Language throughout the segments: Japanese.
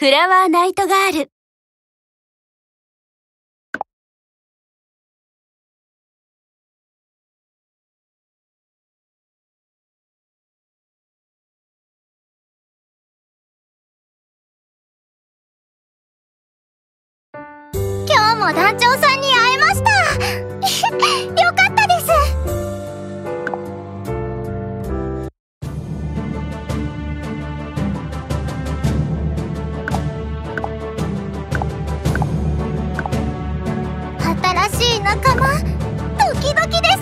フラワーナイトガール。 今日も団長さんに会えましたよかったです。新しい仲間、ドキドキです。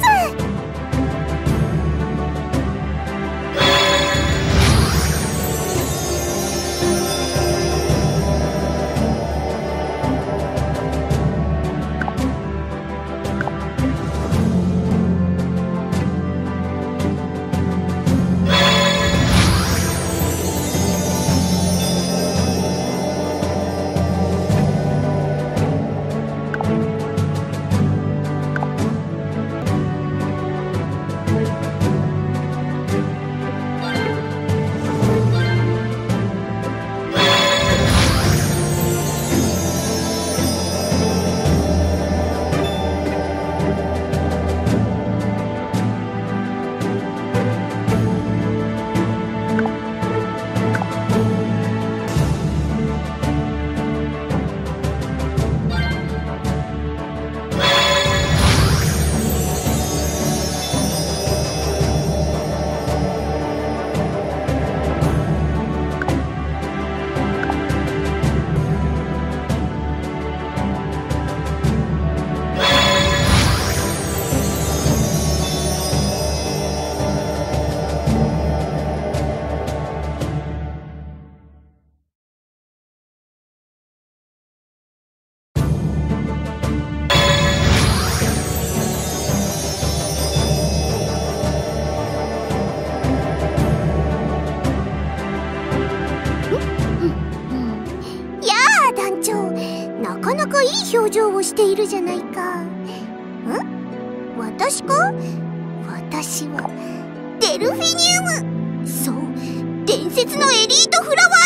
なかなかいい表情をしているじゃないか。私か？私はデルフィニウム。そう、伝説のエリートフラワー